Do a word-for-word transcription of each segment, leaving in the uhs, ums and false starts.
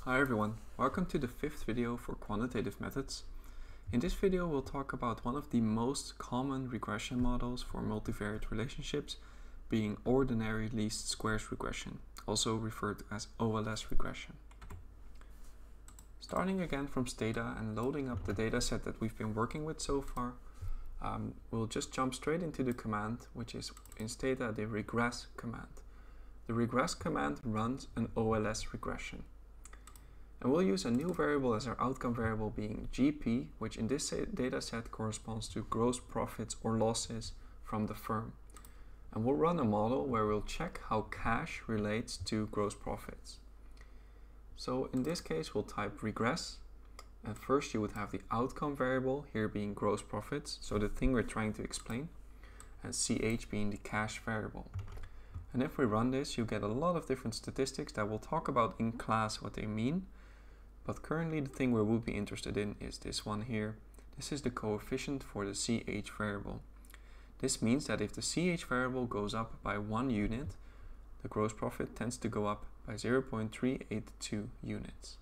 Hi everyone, welcome to the fifth video for quantitative methods. In this video we'll talk about one of the most common regression models for multivariate relationships, being ordinary least squares regression, also referred to as O L S regression. Starting again from Stata and loading up the dataset that we've been working with so far, um, we'll just jump straight into the command, which is in Stata the regress command. The regress command runs an O L S regression. And we'll use a new variable as our outcome variable being G P, which in this data set corresponds to gross profits or losses from the firm. And we'll run a model where we'll check how cash relates to gross profits. So in this case, we'll type regress. And first you would have the outcome variable, here being gross profits, so the thing we're trying to explain, and C H being the cash variable. And if we run this, you get a lot of different statistics that we'll talk about in class what they mean. But currently the thing we would be interested in is this one here. This is the coefficient for the C H variable. This means that if the C H variable goes up by one unit, the gross profit tends to go up by zero point three eight two units.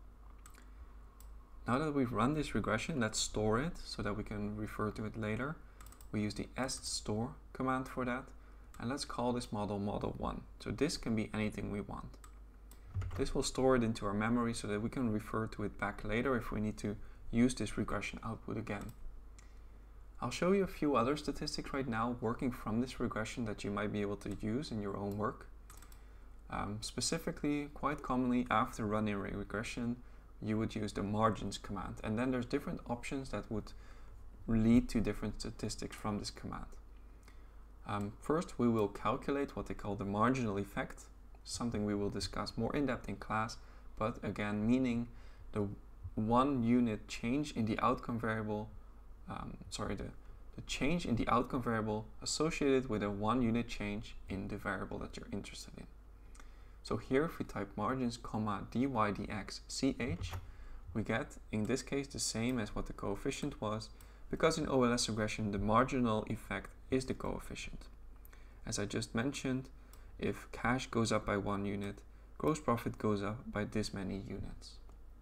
Now that we've run this regression, let's store it so that we can refer to it later. We use the ststore command for that, and let's call this model model one. So this can be anything we want. This will store it into our memory so that we can refer to it back later if we need to use this regression output again. I'll show you a few other statistics right now working from this regression that you might be able to use in your own work. Um, specifically, quite commonly after running a regression, you would use the margins command, and then there's different options that would lead to different statistics from this command. Um, first, we will calculate what they call the marginal effect, something we will discuss more in depth in class, but again meaning the one unit change in the outcome variable, um, sorry, the, the change in the outcome variable associated with a one unit change in the variable that you're interested in. So here if we type margins, comma, dy dx ch, we get in this case the same as what the coefficient was, because in O L S regression the marginal effect is the coefficient. As I just mentioned, if cash goes up by one unit, gross profit goes up by this many units.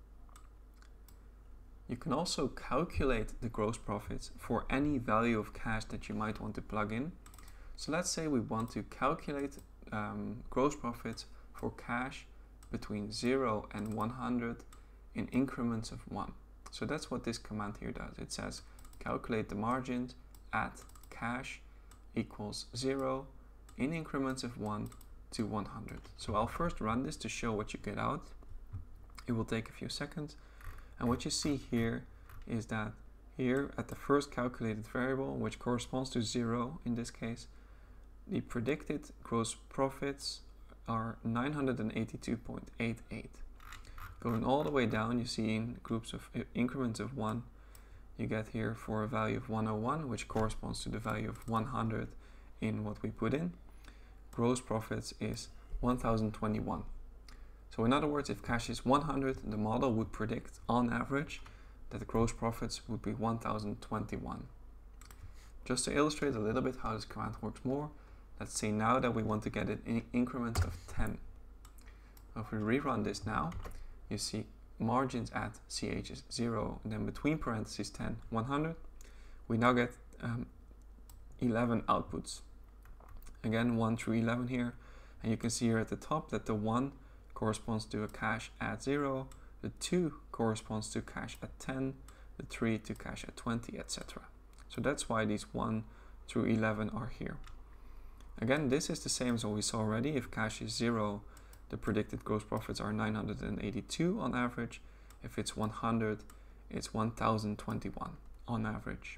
You can also calculate the gross profits for any value of cash that you might want to plug in. So let's say we want to calculate um, gross profits for cash between zero and one hundred in increments of one. So that's what this command here does. It says calculate the margins at cash equals zero in increments of one to one hundred. So I'll first run this to show what you get out. It will take a few seconds. And what you see here is that here at the first calculated variable, which corresponds to zero in this case, the predicted gross profits are nine hundred eighty-two point eight eight. Going all the way down, you see in groups of uh, increments of one, you get here for a value of one hundred one, which corresponds to the value of one hundred in what we put in. Gross profits is one thousand twenty-one. So in other words, if cash is one hundred, the model would predict on average that the gross profits would be one thousand twenty-one. Just to illustrate a little bit how this command works more, let's say now that we want to get it in increments of ten. So if we rerun this now, you see margins at C H is zero, and then between parentheses ten, one hundred. We now get um, eleven outputs. Again, one through eleven here, and you can see here at the top that the one corresponds to a cash at zero, the two corresponds to cash at ten, the three to cash at twenty, et cetera. So that's why these one through eleven are here. Again, this is the same as what we saw already. If cash is zero, the predicted gross profits are nine hundred eighty-two on average. If it's one hundred, it's one thousand twenty-one on average.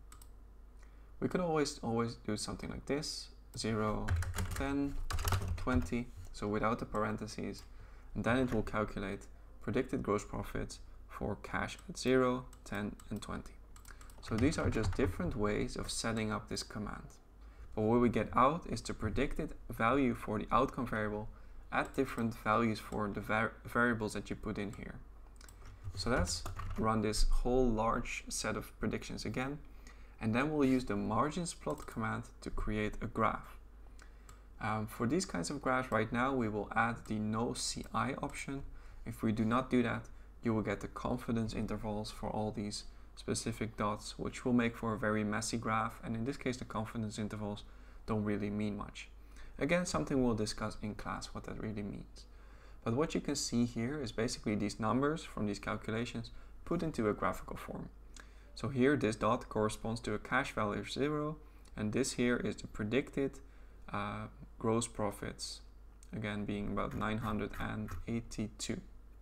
We could always always do something like this. zero, ten, twenty, so without the parentheses, and then it will calculate predicted gross profits for cash at zero, ten, and twenty. So these are just different ways of setting up this command. But what we get out is the predicted value for the outcome variable at different values for the var variables that you put in here. So let's run this whole large set of predictions again. And then we'll use the margins plot command to create a graph. Um, for these kinds of graphs right now, we will add the no C I option, If we do not do that, you will get the confidence intervals for all these specific dots, which will make for a very messy graph, and in this case the confidence intervals don't really mean much. Again, something we'll discuss in class what that really means. But what you can see here is basically these numbers from these calculations put into a graphical form. So here this dot corresponds to a cash value of zero, and this here is the predicted uh, gross profits, again being about nine hundred eighty-two.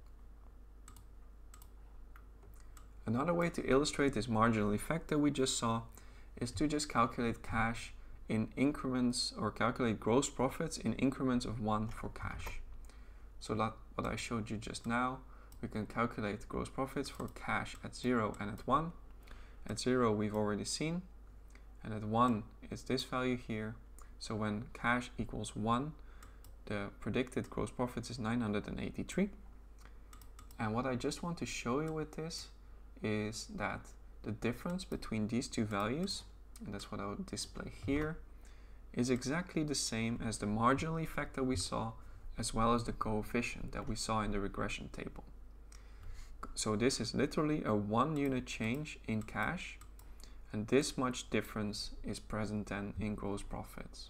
Another way to illustrate this marginal effect that we just saw is to just calculate cash in increments, or calculate gross profits in increments of one for cash. So that what I showed you just now, we can calculate gross profits for cash at zero and at one. At zero we've already seen, and at one is this value here. So when cash equals one, the predicted gross profits is nine hundred eighty-three. And what I just want to show you with this is that the difference between these two values, and that's what I will display here, is exactly the same as the marginal effect that we saw, as well as the coefficient that we saw in the regression table. So this is literally a one unit change in cash, and this much difference is present then in gross profits.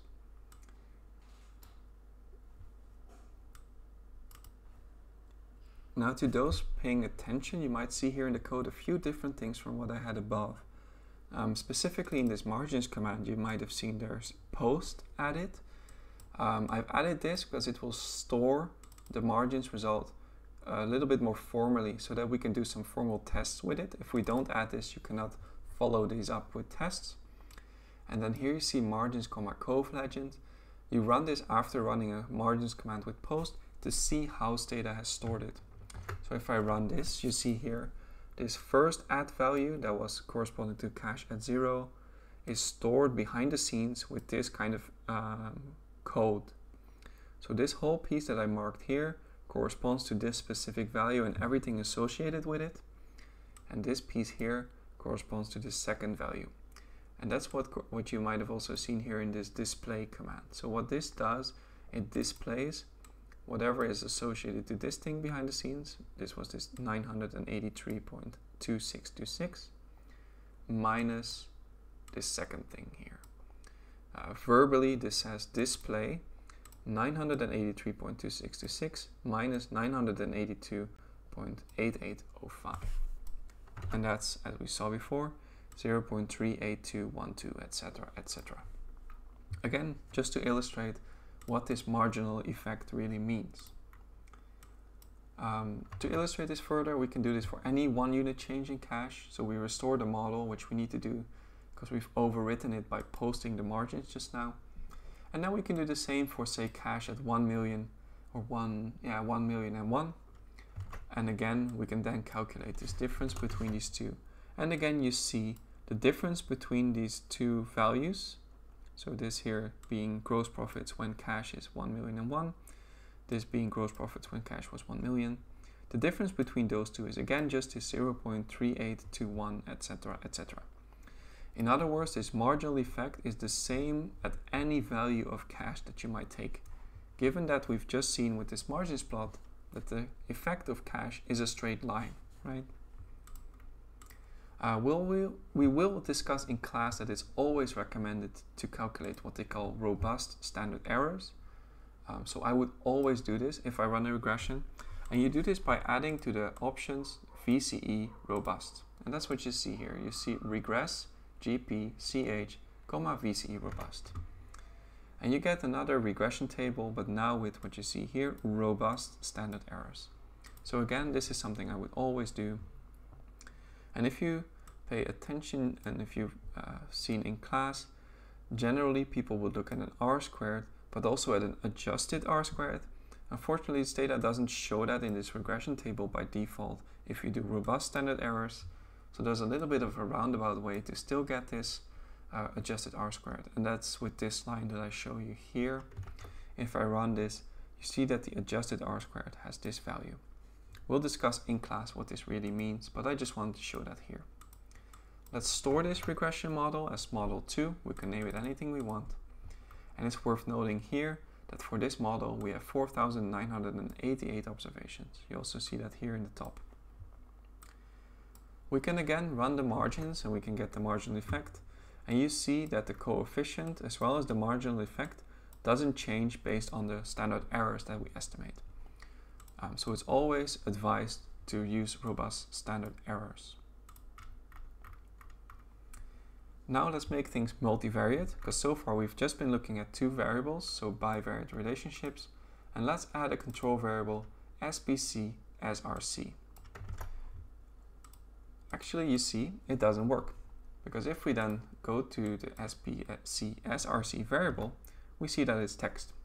Now, to those paying attention, you might see here in the code a few different things from what I had above. Um, specifically in this margins command, you might have seen there's post added. Um, I've added this because it will store the margins result a little bit more formally, so that we can do some formal tests with it. If we don't add this, you cannot follow these up with tests. And then here you see margins, comma cove legend. You run this after running a margins command with post to see how Stata has stored it. So if I run this, you see here this first add value that was corresponding to cash at zero is stored behind the scenes with this kind of um, code. So this whole piece that I marked here corresponds to this specific value and everything associated with it. And this piece here corresponds to the second value. And that's what, what you might have also seen here in this display command. So what this does, it displays whatever is associated to this thing behind the scenes. This was this nine hundred eighty-three point two six two six minus this second thing here. Uh, verbally, this says display nine hundred eighty-three point two six two six minus nine hundred eighty-two point eight eight zero five. And that's, as we saw before, zero point three eight two one two, et cetera, et cetera. Again, just to illustrate what this marginal effect really means. Um, to illustrate this further, we can do this for any one unit change in cash. So we restore the model, which we need to do because we've overwritten it by posting the margins just now. And then we can do the same for, say, cash at one million or one, yeah, one million and one. And again, we can then calculate this difference between these two. And again, you see the difference between these two values. So this here being gross profits when cash is one million and one, this being gross profits when cash was one million. The difference between those two is again just this zero point three eight two one, et cetera, et cetera. In other words, this marginal effect is the same at any value of cash that you might take, given that we've just seen with this margins plot that the effect of cash is a straight line, right? Uh, we'll, we'll, we will discuss in class that it's always recommended to calculate what they call robust standard errors. Um, so I would always do this if I run a regression. And you do this by adding to the options V C E robust. And that's what you see here. You see regress, G P, C H, comma V C E robust. And you get another regression table, but now with what you see here, robust standard errors. So again, this is something I would always do. And if you pay attention, and if you've uh, seen in class, generally people would look at an R squared, but also at an adjusted R squared. Unfortunately, Stata doesn't show that in this regression table by default if you do robust standard errors. So there's a little bit of a roundabout way to still get this uh, adjusted R squared. And that's with this line that I show you here. If I run this, you see that the adjusted R squared has this value. We'll discuss in class what this really means, but I just wanted to show that here. Let's store this regression model as model two. We can name it anything we want. And it's worth noting here that for this model we have four thousand nine hundred eighty-eight observations. You also see that here in the top. We can again run the margins and we can get the marginal effect, and you see that the coefficient as well as the marginal effect doesn't change based on the standard errors that we estimate. Um, so it's always advised to use robust standard errors. Now let's make things multivariate, because so far we've just been looking at two variables, so bivariate relationships, and let's add a control variable S B C S R C. Actually, you see, it doesn't work, because if we then go to the S B C S R C variable, we see that it's text.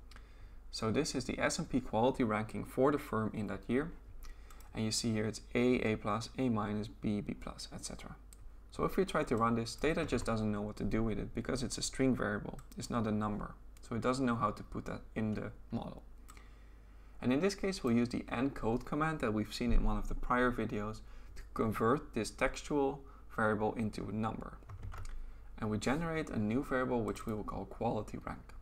So this is the S and P quality ranking for the firm in that year, and you see here it's A, A plus, A minus, B, B plus, et cetera. So if we try to run this, data just doesn't know what to do with it because it's a string variable, it's not a number. So it doesn't know how to put that in the model. And in this case, we'll use the encode command that we've seen in one of the prior videos to convert this textual variable into a number. And we generate a new variable which we will call quality rank.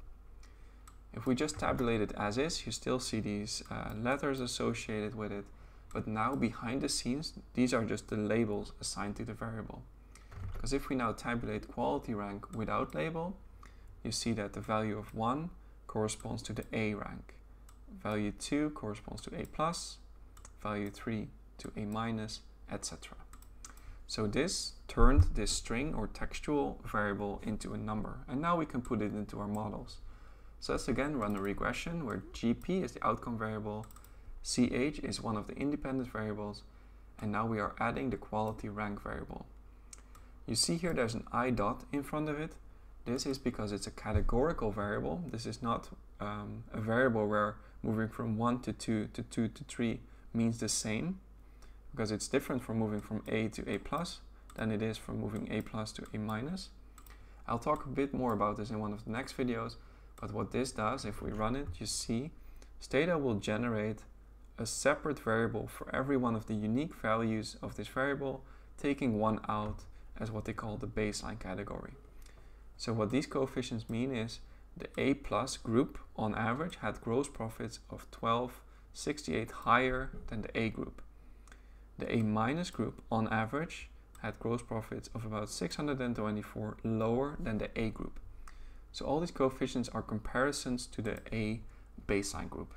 If we just tabulate it as is, you still see these uh, letters associated with it, but now behind the scenes, these are just the labels assigned to the variable. Because if we now tabulate quality rank without label, you see that the value of one corresponds to the A rank, value two corresponds to A plus, value three to A minus, et cetera. So this turned this string or textual variable into a number, and now we can put it into our models. So let's again run a regression where G P is the outcome variable, C H is one of the independent variables, and now we are adding the quality rank variable. You see here there's an I dot in front of it. This is because it's a categorical variable. This is not um, a variable where moving from one to two to two to three means the same, because it's different from moving from A to A plus than it is from moving A plus to A minus. I'll talk a bit more about this in one of the next videos, but what this does, if we run it, you see Stata will generate a separate variable for every one of the unique values of this variable, taking one out as what they call the baseline category. So what these coefficients mean is the A plus group on average had gross profits of twelve sixty-eight higher than the A group. The A minus group on average had gross profits of about six hundred twenty-four lower than the A group. So all these coefficients are comparisons to the A baseline group.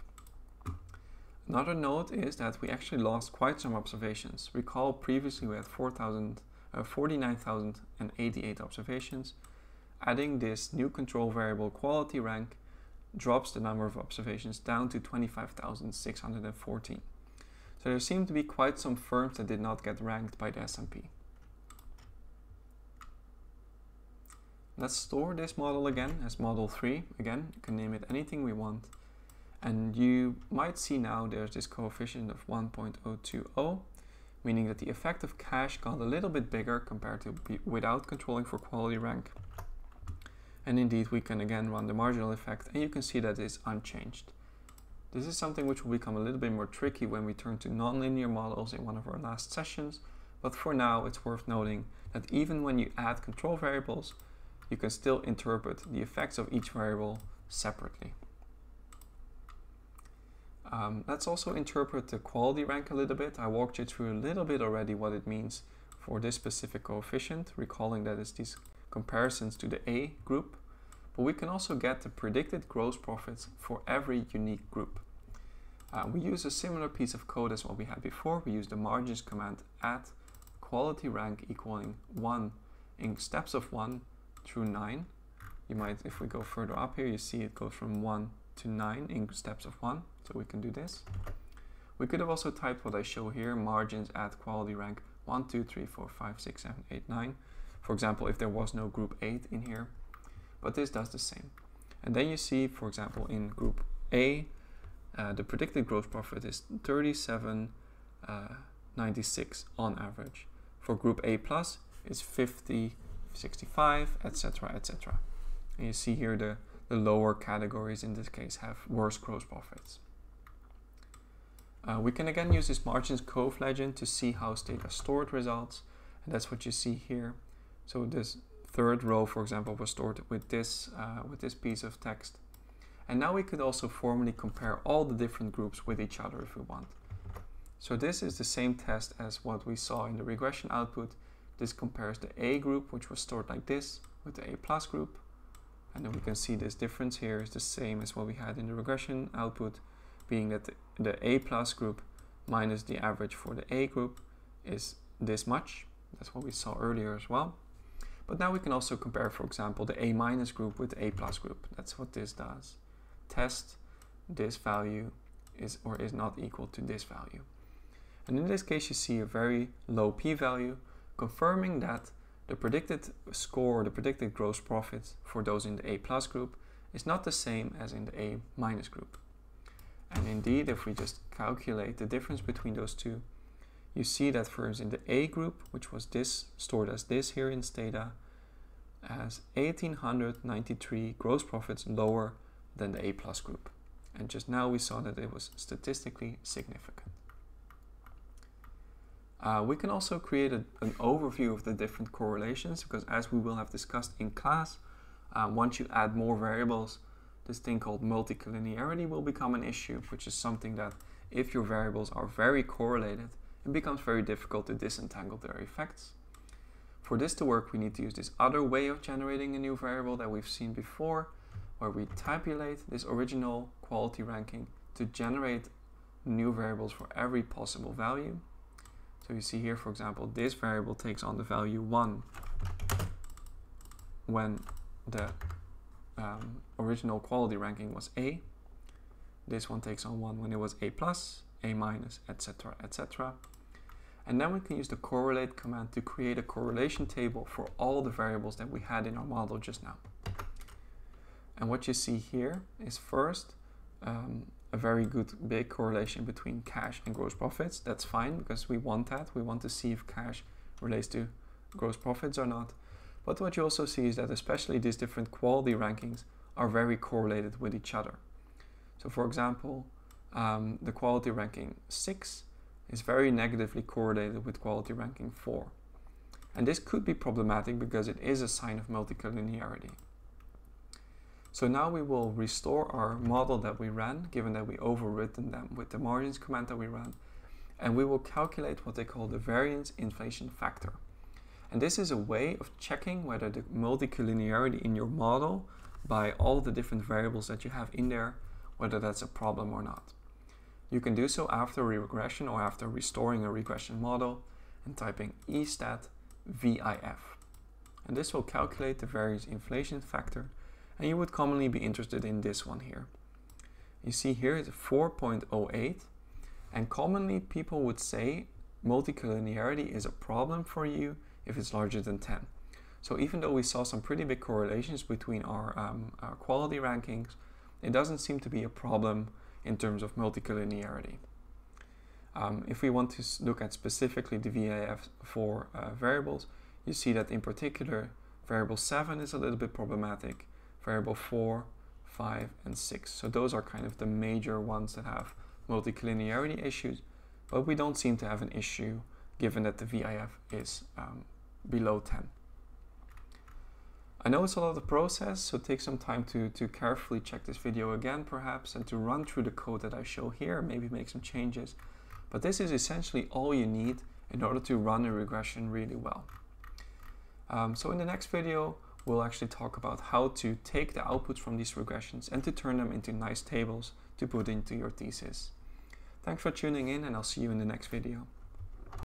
Another note is that we actually lost quite some observations. Recall previously we had forty-nine thousand eighty-eight observations. Adding this new control variable quality rank drops the number of observations down to twenty-five thousand six hundred fourteen. So there seem to be quite some firms that did not get ranked by the S and P. Let's store this model again as model three. Again, you can name it anything we want. And you might see now there's this coefficient of one point zero two zero, meaning that the effective cache got a little bit bigger compared to be without controlling for quality rank. And indeed, we can again run the marginal effect, and you can see that it's unchanged. This is something which will become a little bit more tricky when we turn to nonlinear models in one of our last sessions, but for now it's worth noting that even when you add control variables, you can still interpret the effects of each variable separately. Um, let's also interpret the quality rank a little bit. I walked you through a little bit already what it means for this specific coefficient, recalling that it's these comparisons to the A group, but we can also get the predicted gross profits for every unique group. Uh, we use a similar piece of code as what we had before. We use the margins command at quality rank equaling one in steps of one through nine. You might, if we go further up here, you see it goes from one to nine in steps of one, so we can do this. We could have also typed what I show here, margins at quality rank one, two, three, four, five, six, seven, eight, nine. For example, if there was no group eight in here, but this does the same. And then you see, for example, in group A, uh, the predicted gross profit is thirty-seven ninety-six on average. For group A plus, it's fifty sixty-five, et cetera, et cetera. And you see here the, the lower categories in this case have worse gross profits. Uh, we can again use this margins cove legend to see how Stata stored results, and that's what you see here. So this third row, for example, was stored with this uh, with this piece of text, And now we could also formally compare all the different groups with each other if we want. So this is the same test as what we saw in the regression output. This compares the A group, which was stored like this, with the A plus group. And then we can see this difference here is the same as what we had in the regression output, being that the, the A plus group minus the average for the A group is this much. That's what we saw earlier as well. But now we can also compare, for example, the A minus group with the A plus group. That's what this does. Test this value is or is not equal to this value. And in this case, you see a very low p-value, confirming that the predicted score, the predicted gross profit for those in the A plus group is not the same as in the A minus group. And indeed, if we just calculate the difference between those two, you see that for instance in the A group, which was this stored as this here in Stata, has one thousand eight hundred ninety-three gross profits lower than the A plus group. And just now we saw that it was statistically significant. Uh, we can also create a, an overview of the different correlations, because as we will have discussed in class, uh, once you add more variables, this thing called multicollinearity will become an issue, which is something that if your variables are very correlated, it becomes very difficult to disentangle their effects. For this to work, we need to use this other way of generating a new variable that we've seen before, where we tabulate this original quality ranking to generate new variables for every possible value. So you see here, for example, this variable takes on the value one when the um, original quality ranking was A. This one takes on one when it was A plus, A minus, et cetera, et cetera. And then we can use the correlate command to create a correlation table for all the variables that we had in our model just now. And what you see here is first um, a very good big correlation between cash and gross profits. That's fine, because we want that. We want to see if cash relates to gross profits or not. But what you also see is that especially these different quality rankings are very correlated with each other. So for example, um, the quality ranking six is very negatively correlated with quality ranking four. And this could be problematic because it is a sign of multicollinearity. So now we will restore our model that we ran, given that we overwritten them with the margins command that we ran, and we will calculate what they call the variance inflation factor. And this is a way of checking whether the multicollinearity in your model by all the different variables that you have in there, whether that's a problem or not. You can do so after a regression or after restoring a regression model and typing E stat V I F. And this will calculate the variance inflation factor. And you would commonly be interested in this one here. You see here it's four point zero eight, and commonly people would say multicollinearity is a problem for you if it's larger than ten. So even though we saw some pretty big correlations between our, um, our quality rankings, it doesn't seem to be a problem in terms of multicollinearity. Um, if we want to look at specifically the V I F for uh, variables, you see that in particular variable seven is a little bit problematic. Variable four, five, and six. So those are kind of the major ones that have multicollinearity issues, but we don't seem to have an issue given that the V I F is um, below ten. I know it's a lot of process, so take some time to, to carefully check this video again perhaps, and to run through the code that I show here, maybe make some changes. But this is essentially all you need in order to run a regression really well. Um, so in the next video, we'll actually talk about how to take the outputs from these regressions and to turn them into nice tables to put into your thesis. Thanks for tuning in, and I'll see you in the next video.